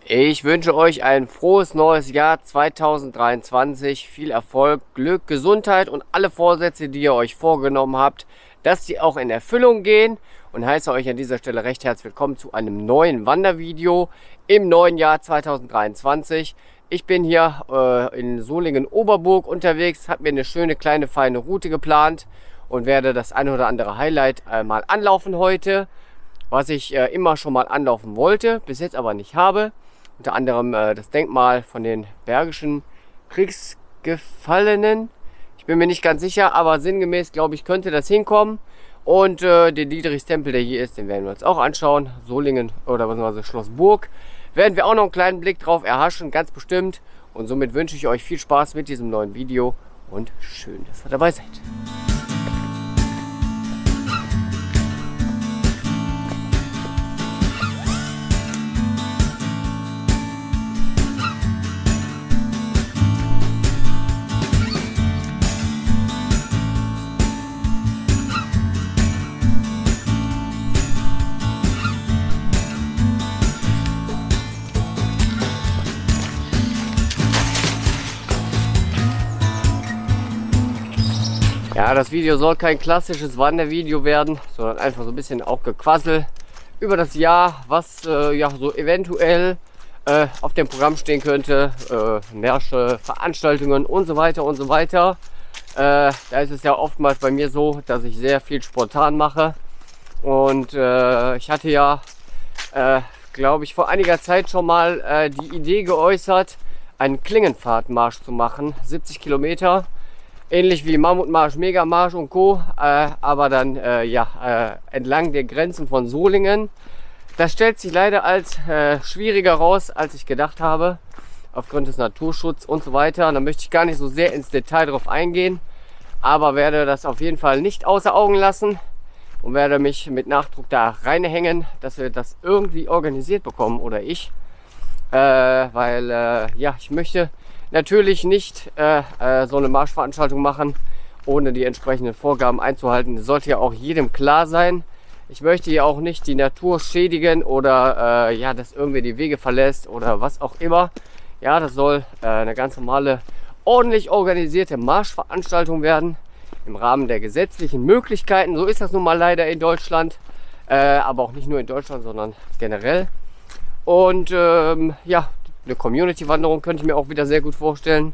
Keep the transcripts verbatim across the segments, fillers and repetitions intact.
Ich wünsche euch ein frohes neues Jahr zweitausenddreiundzwanzig. Viel Erfolg, Glück, Gesundheit und alle Vorsätze, die ihr euch vorgenommen habt, dass die auch in Erfüllung gehen. Und heiße euch an dieser Stelle recht herzlich willkommen zu einem neuen Wandervideo im neuen Jahr zweitausenddreiundzwanzig. Ich bin hier äh, in Solingen-Oberburg unterwegs, habe mir eine schöne, kleine, feine Route geplant und werde das eine oder andere Highlight äh, mal anlaufen heute, was ich äh, immer schon mal anlaufen wollte, bis jetzt aber nicht habe. Unter anderem äh, das Denkmal von den bergischen Kriegsgefallenen. Ich bin mir nicht ganz sicher, aber sinngemäß, glaube ich, könnte das hinkommen. Und äh, den Dietrichstempel, der hier ist, den werden wir uns auch anschauen. Solingen oder beziehungsweise Schloss Burg. Werden wir auch noch einen kleinen Blick drauf erhaschen, ganz bestimmt. Und somit wünsche ich euch viel Spaß mit diesem neuen Video und schön, dass ihr dabei seid. Ja, das Video soll kein klassisches Wandervideo werden, sondern einfach so ein bisschen auch Gequassel über das Jahr, was äh, ja so eventuell äh, auf dem Programm stehen könnte, äh, Märsche, Veranstaltungen und so weiter und so weiter. Äh, da ist es ja oftmals bei mir so, dass ich sehr viel spontan mache und äh, ich hatte ja, äh, glaube ich, vor einiger Zeit schon mal äh, die Idee geäußert, einen Klingenpfadmarsch zu machen, siebzig Kilometer. Ähnlich wie Mammutmarsch, Megamarsch und Co. Äh, aber dann äh, ja, äh, entlang der Grenzen von Solingen. Das stellt sich leider als äh, schwieriger raus, als ich gedacht habe. Aufgrund des Naturschutzes und so weiter. Da möchte ich gar nicht so sehr ins Detail drauf eingehen. Aber werde das auf jeden Fall nicht außer Augen lassen. Und werde mich mit Nachdruck da reinhängen, dass wir das irgendwie organisiert bekommen. Oder ich. Äh, weil äh, ja, ich möchte natürlich nicht äh, äh, so eine Marschveranstaltung machen, ohne die entsprechenden Vorgaben einzuhalten. Das sollte ja auch jedem klar sein. Ich möchte ja auch nicht die Natur schädigen oder äh, ja, dass irgendwie die Wege verlässt oder was auch immer. Ja, das soll äh, eine ganz normale, ordentlich organisierte Marschveranstaltung werden. Im Rahmen der gesetzlichen Möglichkeiten. So ist das nun mal leider in Deutschland. Äh, aber auch nicht nur in Deutschland, sondern generell. Und ähm, ja, eine Community-Wanderung könnte ich mir auch wieder sehr gut vorstellen.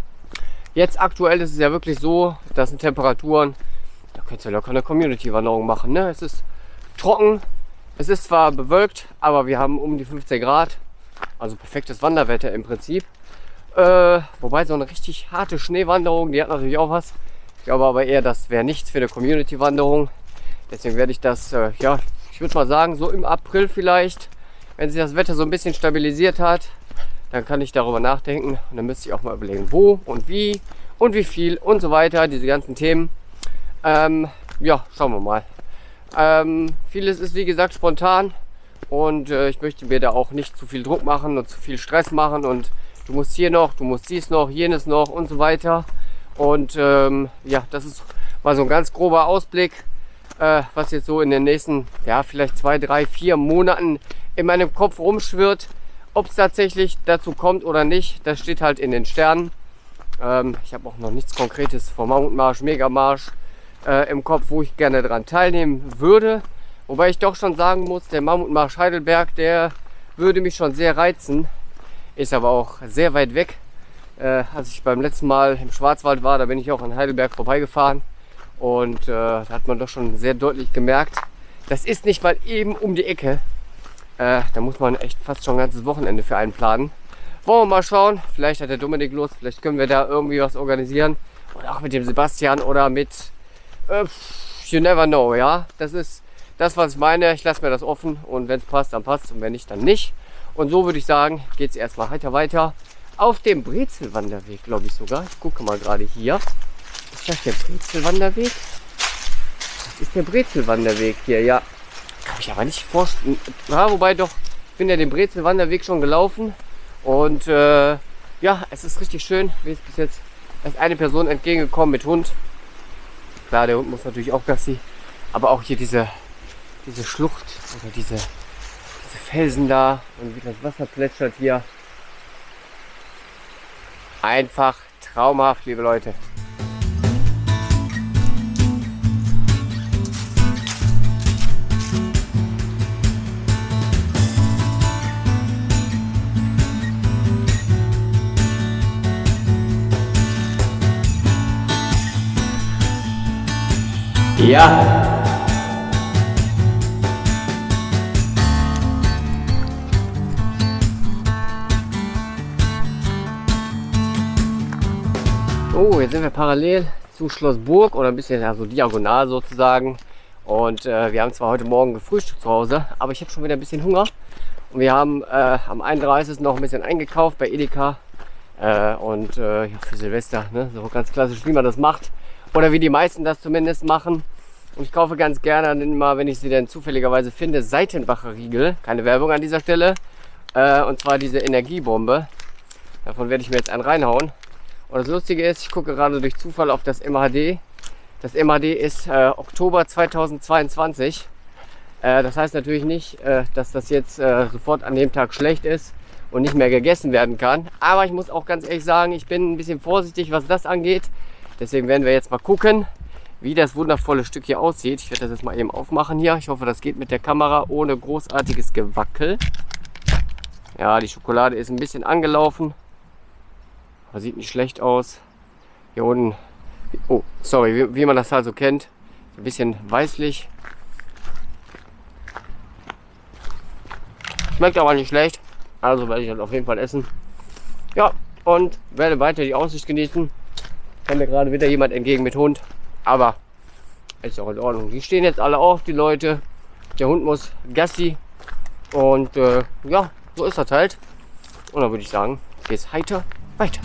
Jetzt aktuell ist es ja wirklich so, das sind Temperaturen, da könnt ihr locker eine Community-Wanderung machen. Ne? Es ist trocken, es ist zwar bewölkt, aber wir haben um die fünfzehn Grad, also perfektes Wanderwetter im Prinzip. Äh, wobei so eine richtig harte Schneewanderung, die hat natürlich auch was. Ich glaube aber eher, das wäre nichts für eine Community-Wanderung. Deswegen werde ich das, äh, ja, ich würde mal sagen, so im April vielleicht, wenn sich das Wetter so ein bisschen stabilisiert hat, dann kann ich darüber nachdenken und dann müsste ich auch mal überlegen, wo und wie und wie viel und so weiter, diese ganzen Themen. Ähm, ja, schauen wir mal. Ähm, vieles ist wie gesagt spontan und äh, ich möchte mir da auch nicht zu viel Druck machen und zu viel Stress machen und du musst hier noch, du musst dies noch, jenes noch und so weiter. Und ähm, ja, das ist mal so ein ganz grober Ausblick, äh, was jetzt so in den nächsten, ja, vielleicht zwei, drei, vier Monaten in meinem Kopf rumschwirrt. Ob es tatsächlich dazu kommt oder nicht, das steht halt in den Sternen. Ähm, ich habe auch noch nichts Konkretes vom Mammutmarsch, Megamarsch äh, im Kopf, wo ich gerne daran teilnehmen würde. Wobei ich doch schon sagen muss, der Mammutmarsch Heidelberg, der würde mich schon sehr reizen. Ist aber auch sehr weit weg. Äh, als ich beim letzten Mal im Schwarzwald war, da bin ich auch an Heidelberg vorbeigefahren. Und äh, da hat man doch schon sehr deutlich gemerkt, das ist nicht mal eben um die Ecke. Äh, da muss man echt fast schon ein ganzes Wochenende für einen planen. Wollen wir mal schauen. Vielleicht hat der Dominik Lust. Vielleicht können wir da irgendwie was organisieren. Oder auch mit dem Sebastian oder mit äh, you never know, ja. Das ist das, was ich meine. Ich lasse mir das offen und wenn es passt, dann passt und wenn nicht, dann nicht. Und so würde ich sagen, geht es erstmal weiter weiter. Auf dem Brezelwanderweg, glaube ich sogar. Ich gucke mal gerade hier. Ist das der Brezelwanderweg? Das ist der Brezelwanderweg hier, ja. Kann ich aber nicht vorstellen. Ja, wobei doch, ich bin ja den Brezelwanderweg schon gelaufen. Und äh, ja, es ist richtig schön. Mir ist bis jetzt erst eine Person entgegengekommen mit Hund. Klar, der Hund muss natürlich auch Gassi. Aber auch hier diese, diese Schlucht oder diese, große Felsen da und wie das Wasser plätschert hier. Einfach traumhaft, liebe Leute. Ja. Oh, jetzt sind wir parallel zu Schloss Burg oder ein bisschen also diagonal sozusagen. Und äh, wir haben zwar heute Morgen gefrühstückt zu Hause, aber ich habe schon wieder ein bisschen Hunger. Und wir haben äh, am einunddreißigsten noch ein bisschen eingekauft bei Edeka. Äh, und äh, ja, für Silvester, ne? So ganz klassisch, wie man das macht. Oder wie die meisten das zumindest machen. Und ich kaufe ganz gerne immer, wenn ich sie denn zufälligerweise finde, Seitenbacher Riegel. Keine Werbung an dieser Stelle. Äh, und zwar diese Energiebombe. Davon werde ich mir jetzt einen reinhauen. Und das Lustige ist, ich gucke gerade durch Zufall auf das M H D. Das M H D ist äh, Oktober zweitausendzweiundzwanzig. Äh, das heißt natürlich nicht, äh, dass das jetzt äh, sofort an dem Tag schlecht ist und nicht mehr gegessen werden kann. Aber ich muss auch ganz ehrlich sagen, ich bin ein bisschen vorsichtig, was das angeht. Deswegen werden wir jetzt mal gucken, wie das wundervolle Stück hier aussieht. Ich werde das jetzt mal eben aufmachen hier. Ich hoffe, das geht mit der Kamera ohne großartiges Gewackel. Ja, die Schokolade ist ein bisschen angelaufen. Aber sieht nicht schlecht aus. Hier unten, oh, sorry, wie, wie man das halt so kennt. Ein bisschen weißlich. Schmeckt aber nicht schlecht. Also werde ich das auf jeden Fall essen. Ja, und werde weiter die Aussicht genießen. Kann mir gerade wieder jemand entgegen mit Hund. Aber ist auch in Ordnung. Die stehen jetzt alle auf, die Leute. Der Hund muss Gassi. Und äh, ja, so ist das halt. Und dann würde ich sagen, geht's heiter weiter.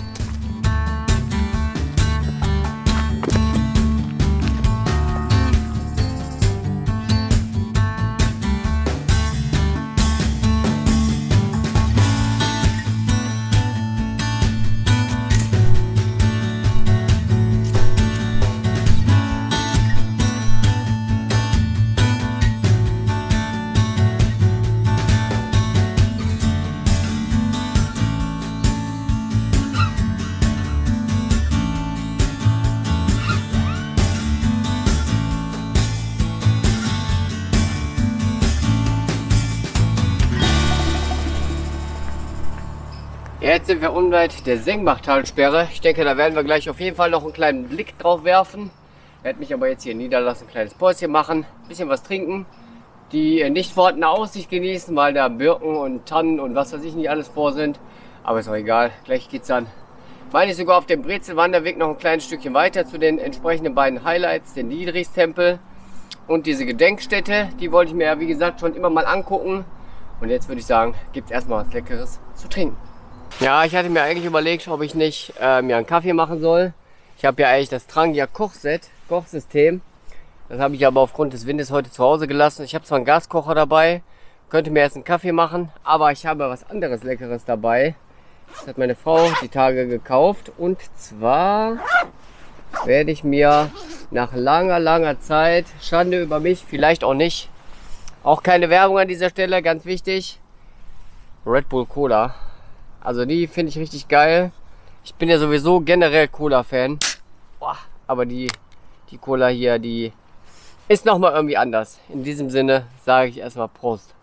Jetzt sind wir unweit der Sengbachtalsperre. Ich denke, da werden wir gleich auf jeden Fall noch einen kleinen Blick drauf werfen. Ich werde mich aber jetzt hier niederlassen, ein kleines Päuschen machen, ein bisschen was trinken, die nicht vorhandene Aussicht genießen, weil da Birken und Tannen und was weiß ich nicht alles vor sind. Aber ist auch egal, gleich geht's dann, meine ich, sogar auf dem Brezelwanderweg noch ein kleines Stückchen weiter zu den entsprechenden beiden Highlights, den Dietrichstempel und diese Gedenkstätte. Die wollte ich mir ja, wie gesagt, schon immer mal angucken. Und jetzt würde ich sagen, gibt es erstmal was Leckeres zu trinken. Ja, ich hatte mir eigentlich überlegt, ob ich nicht äh, mir einen Kaffee machen soll. Ich habe ja eigentlich das Trangia Kochset, Kochsystem. Das habe ich aber aufgrund des Windes heute zu Hause gelassen. Ich habe zwar einen Gaskocher dabei, könnte mir jetzt einen Kaffee machen, aber ich habe was anderes Leckeres dabei. Das hat meine Frau die Tage gekauft. Und zwar werde ich mir nach langer, langer Zeit, Schande über mich, vielleicht auch nicht, auch keine Werbung an dieser Stelle, ganz wichtig, Red Bull Cola. Also die finde ich richtig geil. Ich bin ja sowieso generell Cola-Fan. Aber die, die Cola hier, die ist nochmal irgendwie anders. In diesem Sinne sage ich erstmal Prost.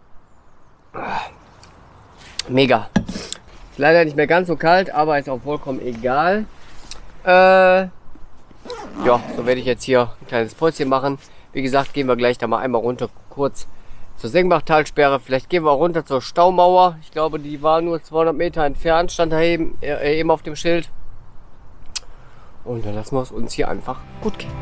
Mega. Ist leider nicht mehr ganz so kalt, aber ist auch vollkommen egal. Äh, ja, so werde ich jetzt hier ein kleines Päuschen machen. Wie gesagt, gehen wir gleich da mal einmal runter kurz zur Sengbachtalsperre. Vielleicht gehen wir runter zur Staumauer. Ich glaube, die war nur zweihundert Meter entfernt, stand da eben, äh, eben auf dem Schild. Und dann lassen wir es uns hier einfach gut gehen.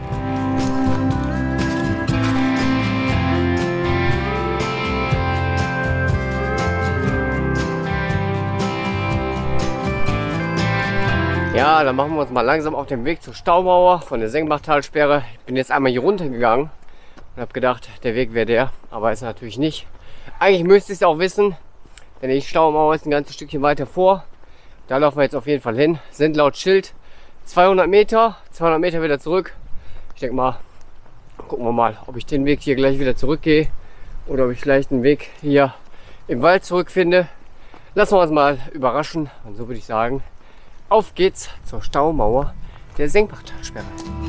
Ja, dann machen wir uns mal langsam auf den Weg zur Staumauer von der Sengbachtalsperre. Ich bin jetzt einmal hier runter gegangen und habe gedacht, der Weg wäre der, aber ist natürlich nicht. Eigentlich müsste ich es auch wissen, denn die Staumauer ist ein ganzes Stückchen weiter vor. Da laufen wir jetzt auf jeden Fall hin. Sind laut Schild zweihundert Meter, zweihundert Meter wieder zurück. Ich denke mal, gucken wir mal, ob ich den Weg hier gleich wieder zurückgehe oder ob ich vielleicht den Weg hier im Wald zurückfinde. Lassen wir uns mal überraschen. Und so würde ich sagen, auf geht's zur Staumauer der Senkbachtalsperre.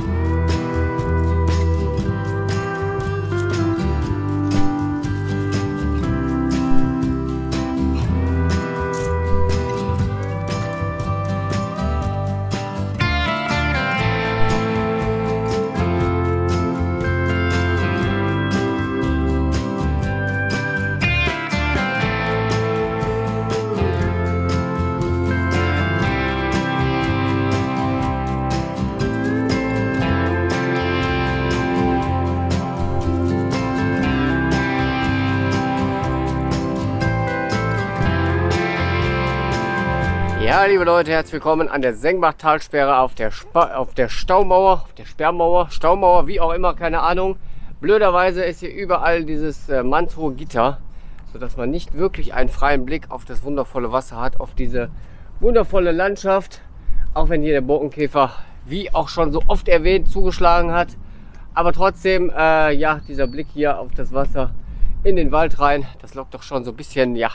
Ja, liebe Leute, herzlich willkommen an der Senkbachtalsperre auf der, Spa auf der Staumauer, auf der Sperrmauer, Staumauer, wie auch immer, keine Ahnung. Blöderweise ist hier überall dieses äh, mannshohe Gitter, sodass man nicht wirklich einen freien Blick auf das wundervolle Wasser hat, auf diese wundervolle Landschaft. Auch wenn hier der Borkenkäfer, wie auch schon so oft erwähnt, zugeschlagen hat. Aber trotzdem, äh, ja, dieser Blick hier auf das Wasser in den Wald rein, das lockt doch schon so ein bisschen, ja,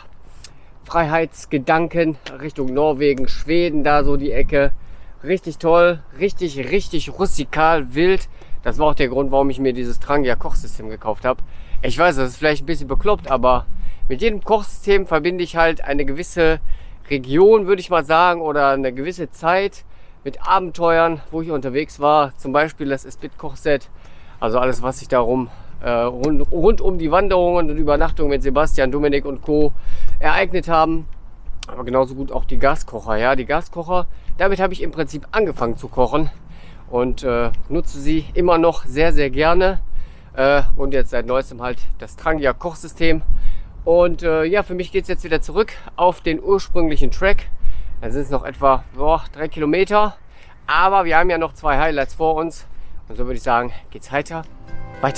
Freiheitsgedanken Richtung Norwegen, Schweden, da so die Ecke. Richtig toll, richtig, richtig rustikal, wild. Das war auch der Grund, warum ich mir dieses Trangia Kochsystem gekauft habe. Ich weiß, das ist vielleicht ein bisschen bekloppt, aber mit jedem Kochsystem verbinde ich halt eine gewisse Region, würde ich mal sagen, oder eine gewisse Zeit mit Abenteuern, wo ich unterwegs war. Zum Beispiel das Spit-Kochset, also alles, was sich darum äh, rund, rund um die Wanderungen und Übernachtungen mit Sebastian, Dominik und Co. ereignet haben. Aber genauso gut auch die Gaskocher. Ja, die Gaskocher, damit habe ich im Prinzip angefangen zu kochen und äh, nutze sie immer noch sehr, sehr gerne. Äh, und jetzt seit neuestem halt das Trangia Kochsystem. Und äh, ja, für mich geht es jetzt wieder zurück auf den ursprünglichen Track. Dann sind es noch etwa boah, drei Kilometer. Aber wir haben ja noch zwei Highlights vor uns. Und so würde ich sagen, geht's heiter weiter.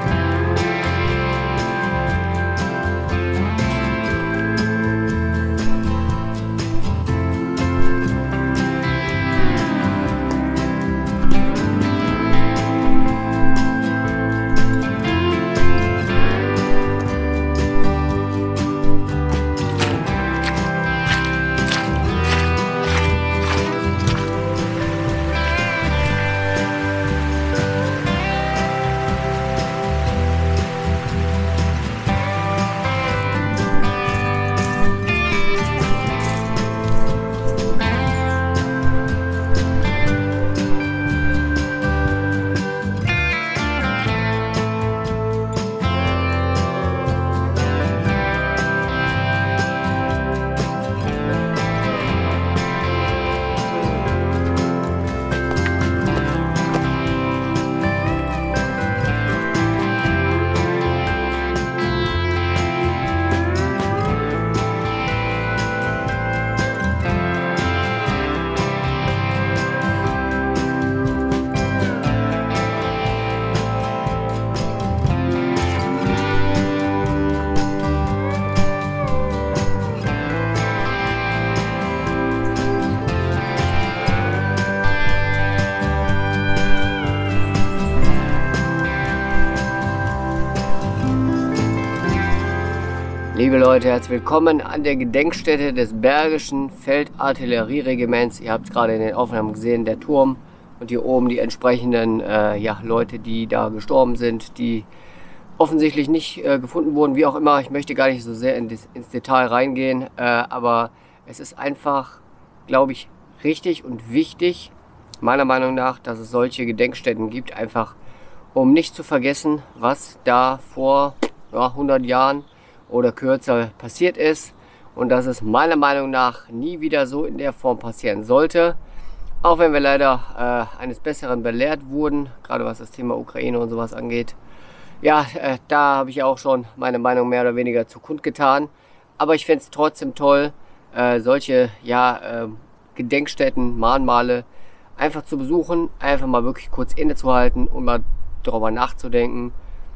Liebe Leute, herzlich willkommen an der Gedenkstätte des Bergischen Feldartillerieregiments. Ihr habt es gerade in den Aufnahmen gesehen, der Turm und hier oben die entsprechenden äh, ja, Leute, die da gestorben sind, die offensichtlich nicht äh, gefunden wurden, wie auch immer. Ich möchte gar nicht so sehr in das, ins Detail reingehen, äh, aber es ist einfach, glaube ich, richtig und wichtig, meiner Meinung nach, dass es solche Gedenkstätten gibt, einfach um nicht zu vergessen, was da vor ja, hundert Jahren oder kürzer passiert ist und dass es meiner Meinung nach nie wieder so in der Form passieren sollte. Auch wenn wir leider äh, eines Besseren belehrt wurden, gerade was das Thema Ukraine und sowas angeht. Ja, äh, da habe ich auch schon meine Meinung mehr oder weniger zu kundgetan. Aber ich fände es trotzdem toll, äh, solche ja, äh, Gedenkstätten, Mahnmale einfach zu besuchen, einfach mal wirklich kurz innezuhalten und mal darüber nachzudenken,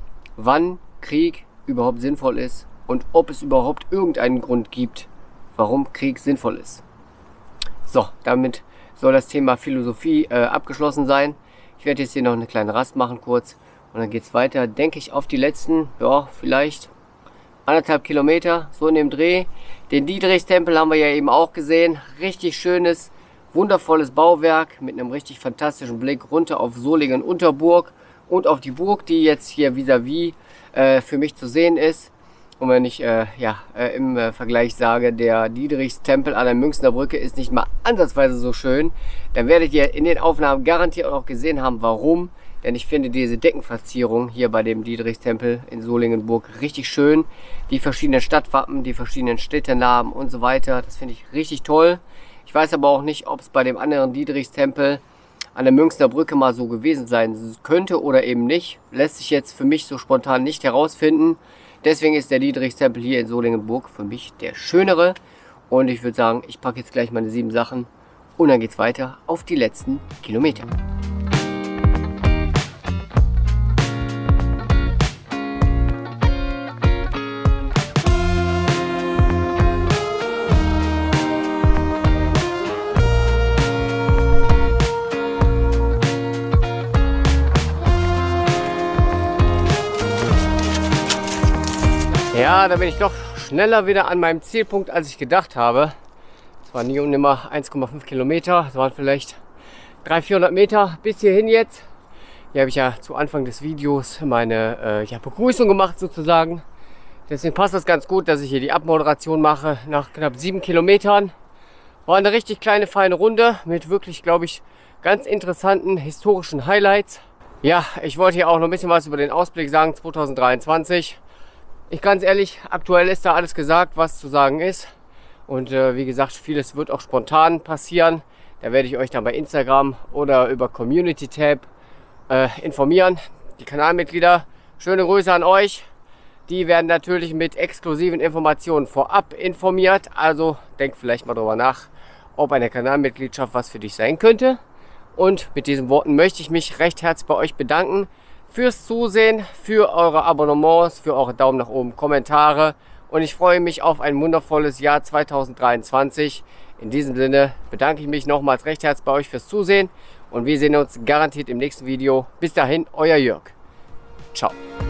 wann Krieg überhaupt sinnvoll ist und ob es überhaupt irgendeinen Grund gibt, warum Krieg sinnvoll ist. So, damit soll das Thema Philosophie äh, abgeschlossen sein. Ich werde jetzt hier noch eine kleine Rast machen kurz und dann geht es weiter, denke ich, auf die letzten, ja, vielleicht anderthalb Kilometer, so in dem Dreh. Den Dietrichstempel haben wir ja eben auch gesehen. Richtig schönes, wundervolles Bauwerk mit einem richtig fantastischen Blick runter auf Solingen-Unterburg und auf die Burg, die jetzt hier vis-à-vis äh, für mich zu sehen ist. Und wenn ich äh, ja, äh, im äh, Vergleich sage, der Dietrichstempel an der Münchner Brücke ist nicht mal ansatzweise so schön, dann werdet ihr in den Aufnahmen garantiert auch gesehen haben, warum. Denn ich finde diese Deckenverzierung hier bei dem Dietrichstempel in Solingenburg richtig schön. Die verschiedenen Stadtwappen, die verschiedenen Städtenamen und so weiter, das finde ich richtig toll. Ich weiß aber auch nicht, ob es bei dem anderen Dietrichstempel an der Münchner Brücke mal so gewesen sein könnte oder eben nicht. Lässt sich jetzt für mich so spontan nicht herausfinden. Deswegen ist der Dietrichstempel hier in Solingenburg für mich der schönere. Und ich würde sagen, ich packe jetzt gleich meine sieben Sachen und dann geht es weiter auf die letzten Kilometer. Ja, da bin ich doch schneller wieder an meinem Zielpunkt, als ich gedacht habe. Es waren nie und nimmer eins Komma fünf Kilometer, es waren vielleicht dreihundert, vierhundert Meter bis hierhin jetzt. Hier habe ich ja zu Anfang des Videos meine äh, ja, Begrüßung gemacht sozusagen. Deswegen passt das ganz gut, dass ich hier die Abmoderation mache nach knapp sieben Kilometern. War eine richtig kleine, feine Runde mit wirklich, glaube ich, ganz interessanten historischen Highlights. Ja, ich wollte hier auch noch ein bisschen was über den Ausblick sagen, zweitausenddreiundzwanzig. Ich ganz ehrlich, aktuell ist da alles gesagt, was zu sagen ist. Und äh, wie gesagt, vieles wird auch spontan passieren. Da werde ich euch dann bei Instagram oder über Community Tab äh, informieren. Die Kanalmitglieder, schöne Grüße an euch. Die werden natürlich mit exklusiven Informationen vorab informiert. Also denk vielleicht mal drüber nach, ob eine Kanalmitgliedschaft was für dich sein könnte. Und mit diesen Worten möchte ich mich recht herzlich bei euch bedanken. Fürs Zusehen, für eure Abonnements, für eure Daumen nach oben, Kommentare und ich freue mich auf ein wundervolles Jahr zweitausenddreiundzwanzig. In diesem Sinne bedanke ich mich nochmals recht herzlich bei euch fürs Zusehen und wir sehen uns garantiert im nächsten Video. Bis dahin, euer Jörg. Ciao.